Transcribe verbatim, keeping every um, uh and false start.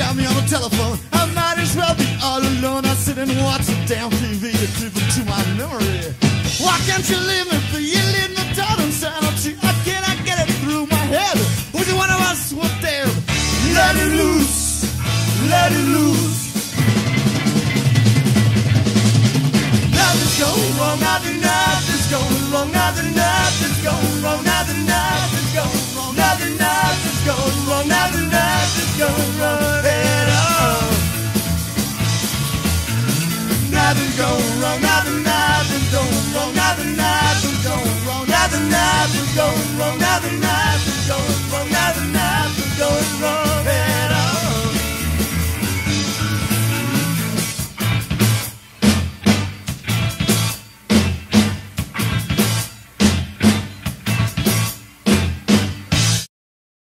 got me on the telephone. I might as well be all alone. I sit and watch the damn T V to keep it to my memory. Why can't you leave me be? You leave me down insanity. How can I get it through my head? Which one of us was dead? Let it loose, let it loose. Nothing's going wrong, nothing, nothing's going wrong, nothing, nothing's going wrong, nothing, nothing's going wrong, nothing, nothing's going wrong, nothing, nothing's going wrong at all. Nothing's going wrong, nothing, nothing's going wrong, nothing, nothing's going wrong, nothing, nothing's going wrong, nothing, nothing's going wrong, nothing, nothing's going wrong.